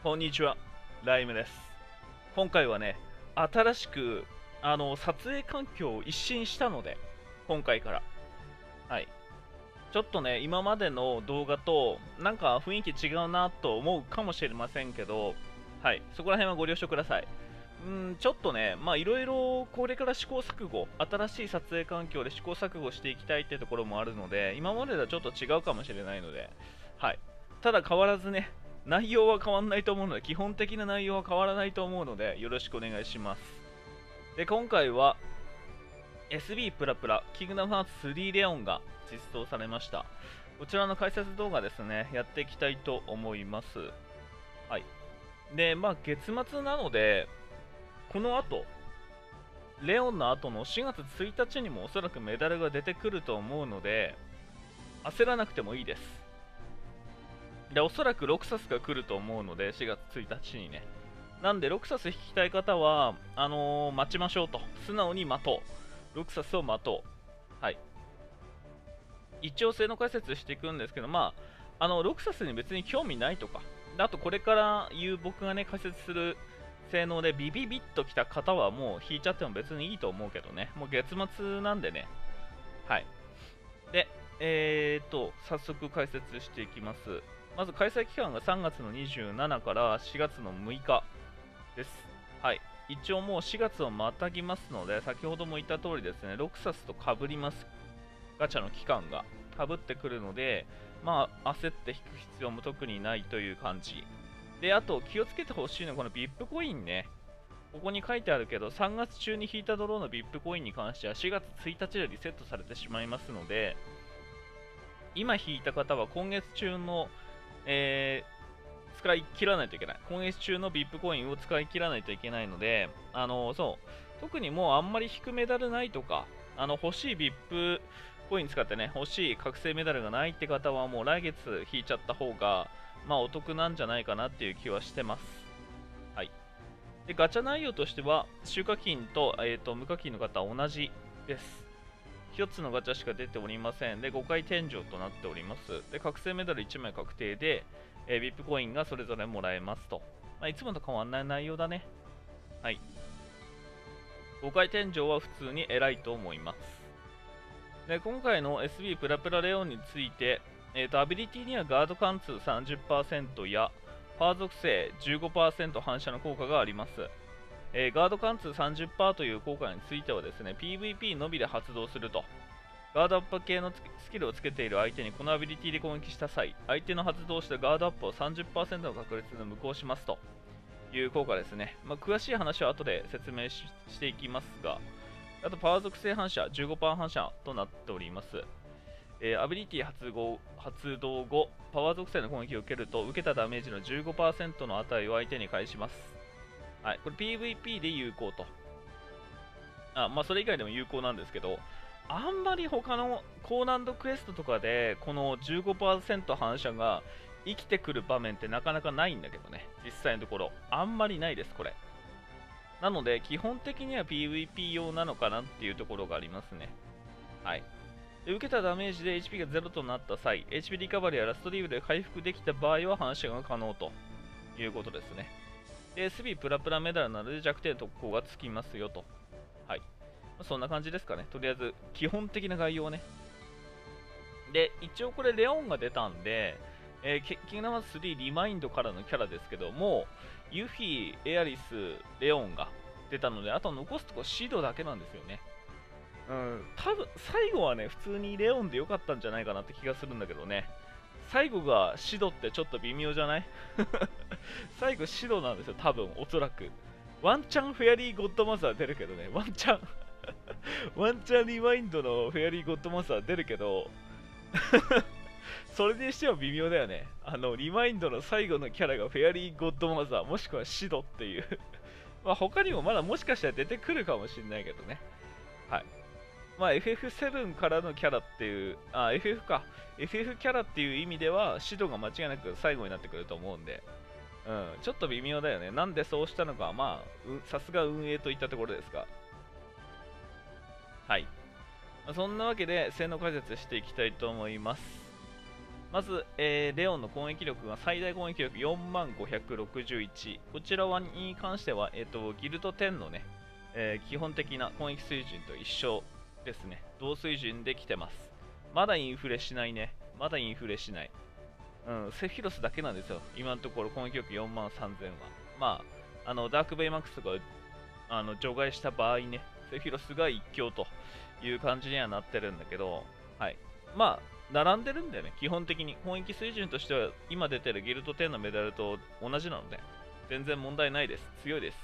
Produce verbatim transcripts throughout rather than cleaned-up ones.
こんにちは、ライムです。今回はね、新しくあの撮影環境を一新したので、今回から、はい、ちょっとね、今までの動画となんか雰囲気違うなと思うかもしれませんけど、はい、そこら辺はご了承ください。うん、ちょっとね、まあいろいろこれから試行錯誤、新しい撮影環境で試行錯誤していきたいってところもあるので、今までとはちょっと違うかもしれないので、はい。ただ変わらずね、内容は変わらないと思うので、基本的な内容は変わらないと思うので、よろしくお願いします。で、今回は エスビー プラプラキングダムハーツスリーレオンが実装されました。こちらの解説動画ですね、やっていきたいと思います。はい。で、まあ月末なので、この後、レオンの後のしがつついたちにもおそらくメダルが出てくると思うので、焦らなくてもいいです。で、おそらくロクサスが来ると思うので、しがつついたちにね。なんで、ロクサス引きたい方は、あのー、待ちましょうと。素直に待とう。ロクサスを待とう。はい。一応性能解説していくんですけど、まあ、あの、ロクサスに別に興味ないとか、あとこれから言う僕がね、解説する性能でビビビッときた方はもう引いちゃっても別にいいと思うけどね。もう月末なんでね。はい。で、えーと、早速解説していきます。まず開催期間がさんがつのにじゅうしちからしがつのむいかです。はい。一応もうしがつをまたぎますので、先ほども言った通りですね、ロクサスと被ります。ガチャの期間が被ってくるので、まあ、焦って引く必要も特にないという感じ。で、あと気をつけてほしいのはこの ブイアイピー コインね。ここに書いてあるけど、さんがつ中に引いたドローの ブイアイピー コインに関してはしがつついたちでリセットされてしまいますので、今引いた方は今月中の、えー、使い切らないといけない。今月中の ブイアイピー コインを使い切らないといけないので、あのそう、特にもうあんまり引くメダルないとか、あの欲しい ブイアイピー コイン使ってね、欲しい覚醒メダルがないって方はもう来月引いちゃった方が、まあお得なんじゃないかなっていう気はしてます。はい。で、ガチャ内容としては、集課金と、えーと、無課金の方は同じです。ひとつのガチャしか出ておりません。で、ごかい天井となっております。で、覚醒メダルいちまい確定で、えー、ブイアイピー コインがそれぞれもらえますと。まあ、いつもと変わらない内容だね。はい。ごかい天井は普通に偉いと思います。で、今回の エスビー プラプラレオンについて、えーと、アビリティにはガード貫通 さんじゅっパーセント や、パワー属性 じゅうごパーセント 反射の効果があります。えー、ガード貫通 さんじゅっパーセント という効果についてはですね、ピーブイピー のみで発動すると。ガードアップ系のスキルをつけている相手にこのアビリティで攻撃した際、相手の発動したガードアップを さんじゅっパーセント の確率で無効しますという効果ですね。まあ、詳しい話は後で説明 し, していきますが、あとパワー属性反射 じゅうごパーセント 反射となっております。えー、アビリティ発動発動後、パワー属性の攻撃を受けると、受けたダメージの じゅうごパーセント の値を相手に返します。はい、これ ピーブイピー で有効と。あ、まあそれ以外でも有効なんですけど、あんまり他の高難度クエストとかでこの じゅうごパーセント 反射が生きてくる場面ってなかなかないんだけどね、実際のところあんまりないです。これなので基本的には ピーブイピー 用なのかなっていうところがありますね。はい。で、受けたダメージで エイチピー がゼロとなった際、 エイチピー リカバリーやラストリーブで回復できた場合は反射が可能ということですね。で、エスビー プラプラメダルなので弱点特攻がつきますよと。はい。そんな感じですかね。とりあえず、基本的な概要ね。で、一応これレオンが出たんで、えー、キングダムハーツスリーリマインドからのキャラですけども、ユフィ、エアリス、レオンが出たので、あと残すとこシドだけなんですよね。うん、多分最後はね、普通にレオンで良かったんじゃないかなって気がするんだけどね。最後がシドってちょっと微妙じゃない最後シドなんですよ、多分、おそらく。ワンチャンフェアリーゴッドマザー出るけどね、ワンチャンワンチャンリマインドのフェアリーゴッドマザー出るけどそれにしては微妙だよね。あの、リマインドの最後のキャラがフェアリーゴッドマザー、もしくはシドっていうまあ他にもまだもしかしたら出てくるかもしれないけどね。はい。まあ エフエフセブン からのキャラっていう、あ、エフエフ か。エフエフ キャラっていう意味では、シドが間違いなく最後になってくると思うんで、うん、ちょっと微妙だよね。なんでそうしたのか、まあ、さすが運営といったところですが。はい。そんなわけで、性能解説していきたいと思います。 まず、えーレオンの攻撃力が最大攻撃力よんまんごひゃくろくじゅういち。こちらはに関しては、えーと、ギルドじゅうのね、えー基本的な攻撃水準と一緒ですね。同水準で来てます。まだインフレしないね。まだインフレしない。うん、セフィロスだけなんですよ。今のところ攻撃力よんまんさんぜんは。まあ、あの、ダークベイマックスがあの除外した場合ね、セフィロスが一強という感じにはなってるんだけど、はい。まあ、並んでるんだよね、基本的に。攻撃水準としては、今出てるギルドじゅうのメダルと同じなので、全然問題ないです。強いです。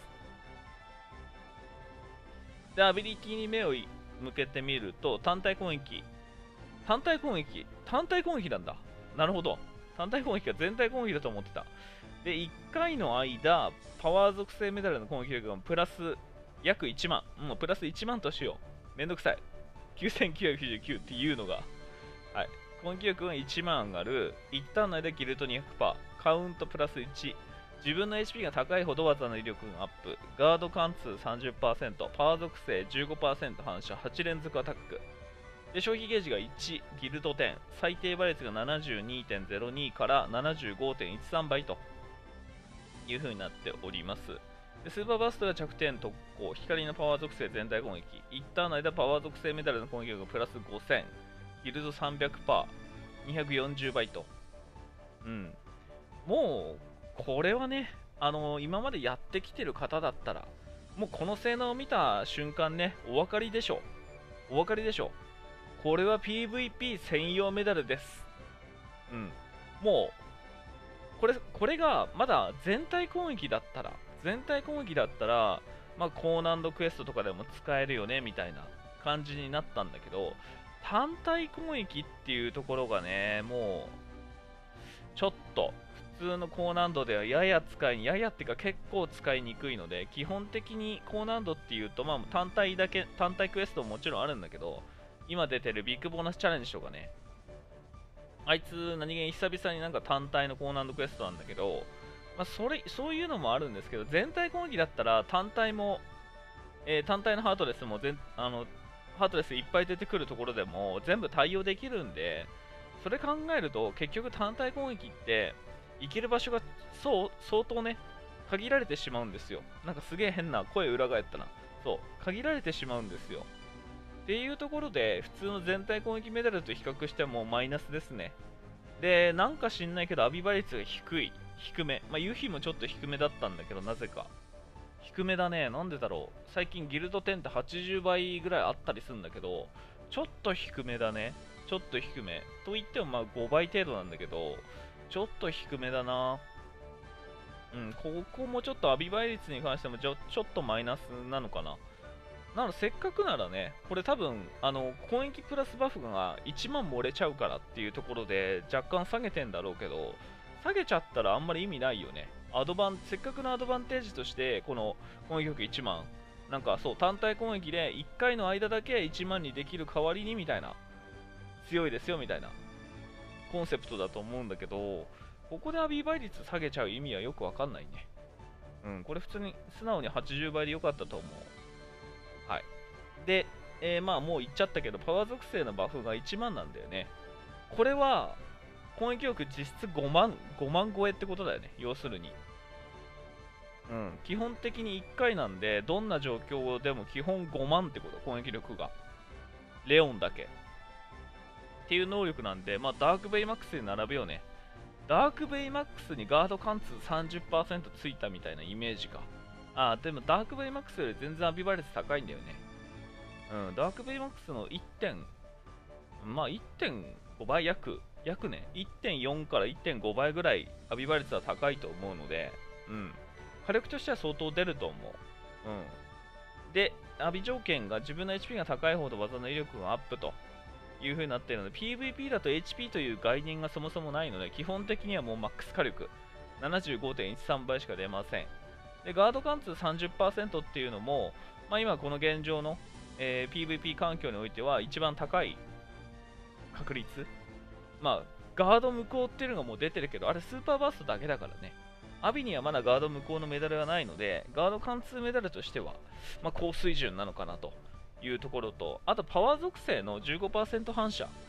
で、アビリティに目を向けてみると、単体攻撃。単体攻撃単体攻撃なんだ。なるほど。単体攻撃が全体攻撃だと思ってた。で、いっかいの間、パワー属性メダルの攻撃力がプラス約いちまん。もうプラスいちまんとしよう。めんどくさい。きゅうせんきゅうひゃくきゅうじゅうきゅうっていうのが。はい。攻撃力がいちまん上がる。一旦内でギルト にひゃくパーセント。カウントプラスいち。自分の エイチピー が高いほど技の威力がアップ。ガード貫通 さんじゅっパーセント。パワー属性 じゅうごパーセント 反射。はち連続アタック。で、消費ゲージがいち、ギルドじゅう。最低倍率が ななじゅうにてんゼロに から ななじゅうごてんいちさん 倍という風になっております。で、スーパーバーストが着点特攻。光のパワー属性全体攻撃。一旦の間パワー属性メダルの攻撃力がプラスごせん。ギルド さんびゃくパーセント。にひゃくよんじゅう倍と。うん。もう、これはね、あのー、今までやってきてる方だったら、もうこの性能を見た瞬間ね、お分かりでしょう。お分かりでしょう。これは ピーブイピー 専用メダルです。うん。もう、これ、これがまだ全体攻撃だったら、全体攻撃だったら、まあ、高難度クエストとかでも使えるよね、みたいな感じになったんだけど、単体攻撃っていうところがね、もう、ちょっと、普通の高難度ではやや使い、ややっていうか結構使いにくいので、基本的に高難度っていうと、まあ、単体だけ、単体クエストももちろんあるんだけど、今出てるビッグボーナスチャレンジとかね、あいつ何気に久々になんか単体の高難度クエストなんだけど、まあ、それ、そういうのもあるんですけど、全体攻撃だったら単体も、えー単体のハートレスも全、あの、ハートレスいっぱい出てくるところでも全部対応できるんで、それ考えると結局単体攻撃って行ける場所がそう相当ね、限られてしまうんですよ。なんかすげえ変な声裏返ったな。そう、限られてしまうんですよ。っていうところで、普通の全体攻撃メダルと比較してもマイナスですね。で、なんか知んないけど、アビバ率が低い。低め。まあ、ユフィもちょっと低めだったんだけど、なぜか。低めだね。なんでだろう。最近ギルドじゅうってはちじゅうばいぐらいあったりするんだけど、ちょっと低めだね。ちょっと低め。と言ってもまあごばい程度なんだけど、ちょっと低めだな。うん、ここもちょっとアビバイ率に関してもちょちょっとマイナスなのかな。なので、せっかくならね、これ多分、あの、攻撃プラスバフがいちまん漏れちゃうからっていうところで、若干下げてんだろうけど、下げちゃったらあんまり意味ないよね。アドバン、せっかくのアドバンテージとして、この攻撃力いちまん、なんかそう、単体攻撃でいっかいの間だけいちまんにできる代わりにみたいな、強いですよみたいな、コンセプトだと思うんだけど、ここでアビー倍率下げちゃう意味はよくわかんないね。うん、これ普通に素直にはちじゅうばいでよかったと思う。はい。で、えー、まあもう言っちゃったけど、パワー属性のバフがいちまんなんだよね。これは、攻撃力実質ごまん、ごまん超えってことだよね。要するに。うん。基本的にいっかいなんで、どんな状況でも基本ごまんってこと、攻撃力が。レオンだけ。っていう能力なんで、まあダークベイマックスで並ぶよね。ダークベイマックスにガード貫通 さんじゅっパーセント ついたみたいなイメージか。あー、でもダークベイマックスより全然アビバレス高いんだよね。うん、ダークベイマックスのいってん、まあいってんごばい約、約ね、いってんよん からいってんごばいぐらいアビバ率は高いと思うので、うん、火力としては相当出ると思う。うん。で、アビ条件が自分の エイチピー が高いほど技の威力がアップという風になっているので、ピーブイピー だと エイチピー という概念がそもそもないので、基本的にはもうマックス火力 ななじゅうごてんいちさん 倍しか出ません。で、ガード貫通 さんじゅっパーセント っていうのも、まあ今この現状のえー、ピーブイピー 環境においては一番高い確率。まあ、ガード無効っていうのがもう出てるけど、あれスーパーバーストだけだからね。アビにはまだガード無効のメダルはないので、ガード貫通メダルとしては、まあ、高水準なのかなというところと、あとパワー属性の じゅうごパーセント 反射。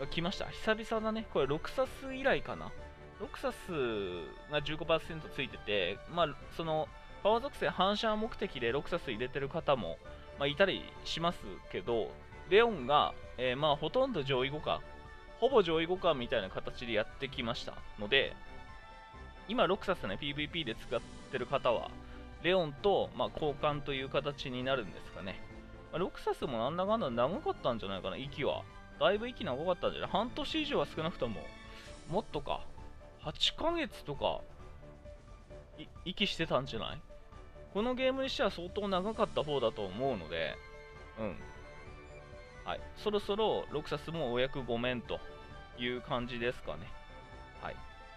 来ました。久々だね。これロクサス以来かな。ロクサスが じゅうごパーセント ついてて、まあ、その、パワー属性反射目的でロクサス入れてる方も、まあ、いたりしますけど、レオンが、えー、まあ、ほとんど上位互換、ほぼ上位互換みたいな形でやってきましたので、今、ロクサスね、ピーブイピー で使ってる方は、レオンと、まあ、交換という形になるんですかね。まあ、ロクサスもなんだかんだ長かったんじゃないかな、息は。だいぶ息長かったんじゃない？半年以上は少なくとも、もっとか、はちかげつとか、息してたんじゃない？このゲームにしては相当長かった方だと思うので、うん。はい。そろそろロクサスもお役ごめんという感じですかね。はい。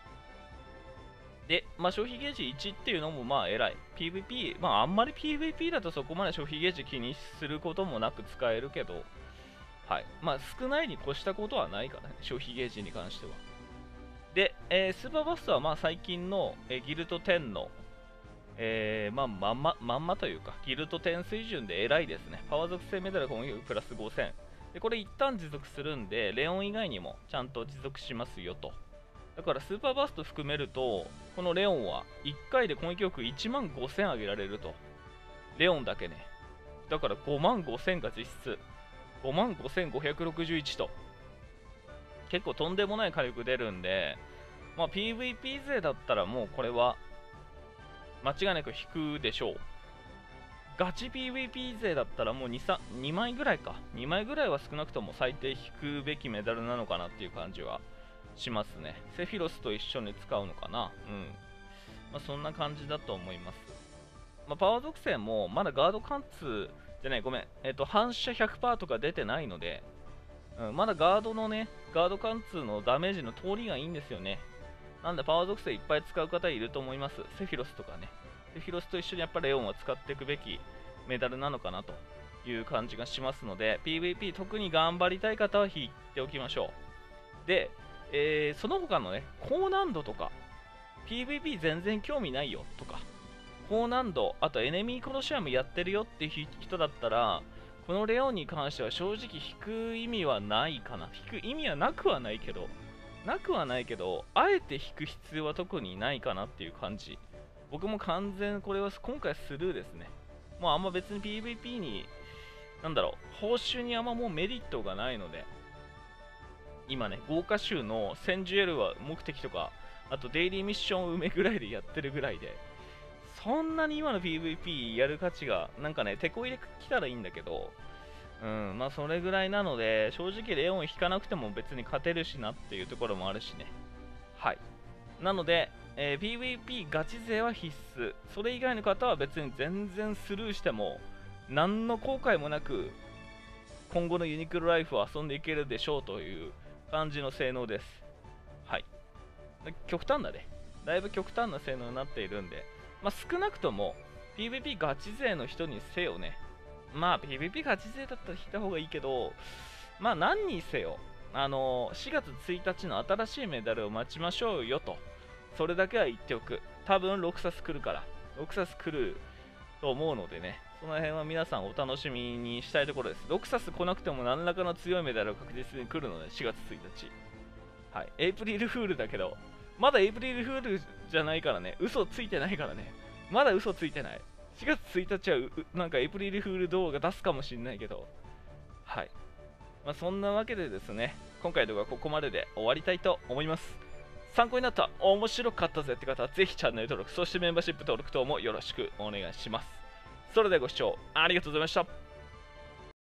で、まあ、消費ゲージいちっていうのもまあ偉い。ピーブイピー、まああんまり ピーブイピー だとそこまで消費ゲージ気にすることもなく使えるけど、はい。まあ少ないに越したことはないからね、消費ゲージに関しては。で、えー、スーパーバストはまあ最近の、えー、ギルトじゅうの、えー、まあまんま、まんまというか、ギルトじゅう水準で偉いですね。パワー属性メダル攻撃力プラスごせん。で、これ一旦持続するんで、レオン以外にもちゃんと持続しますよと。だからスーパーバースト含めると、このレオンはいっかいで攻撃力いちまんごせん上げられると。レオンだけね。だからごまんごせんが実質。ごまんごせんごひゃくろくじゅういちと。結構とんでもない火力出るんで、まあ、ピーブイピー 勢だったらもうこれは間違いなく引くでしょう。ガチ ピーブイピー 勢だったらもう 2, さんにまいぐらいか。にまいぐらいは少なくとも最低引くべきメダルなのかなっていう感じはしますね。セフィロスと一緒に使うのかな。うん。まあ、そんな感じだと思います。まあ、パワー属性もまだガード貫通じゃない、ごめん。えっと、反射 ひゃくパーセント とか出てないので、うん、まだガードのね、ガード貫通のダメージの通りがいいんですよね。なんでパワー属性いっぱい使う方いると思います。セフィロスとかね。セフィロスと一緒にやっぱりレオンは使っていくべきメダルなのかなという感じがしますので、ピーブイピー 特に頑張りたい方は引いておきましょう。で、えー、その他のね、高難度とか、ピーブイピー 全然興味ないよとか、高難度、あとエネミーコロシアムやってるよっていう人だったら、このレオンに関しては正直引く意味はないかな。引く意味はなくはないけど、なくはないけど、あえて引く必要は特にないかなっていう感じ。僕も完全これは今回スルーですね。もうあんま別に ピーブイピー に、なんだろう、報酬にあんまもうメリットがないので、今ね、豪華州の戦ジュエルは目的とか、あとデイリーミッション埋めぐらいでやってるぐらいで、そんなに今の ピーブイピー やる価値が、なんかね、手こ入れ来たらいいんだけど、うん、まあそれぐらいなので、正直レオン引かなくても別に勝てるしなっていうところもあるしね。はい。なので、えー、ピーブイピー ガチ勢は必須。それ以外の方は別に全然スルーしても、何の後悔もなく、今後のユニクロライフを遊んでいけるでしょうという感じの性能です。はい。極端だね。だいぶ極端な性能になっているんで、まあ少なくとも ピーブイピー ガチ勢の人にせよね。まあ ピーブイピー ガチ勢だったら引いた方がいいけど、まあ何にせよ、あのー、しがつついたちの新しいメダルを待ちましょうよと。それだけは言っておく。多分ろくサス来るから。ろくサス来ると思うのでね。その辺は皆さんお楽しみにしたいところです。ろくサス来なくても何らかの強いメダルが確実に来るので、しがつついたち。はい。エイプリルフールだけど、まだエイプリルフールじゃないからね。嘘ついてないからね。まだ嘘ついてない。しがつついたちはなんかエイプリルフール動画出すかもしんないけど。はい。まあ、そんなわけでですね、今回の動画はここまでで終わりたいと思います。参考になった、面白かったぜって方はぜひチャンネル登録、そしてメンバーシップ登録等もよろしくお願いします。それではご視聴ありがとうございました。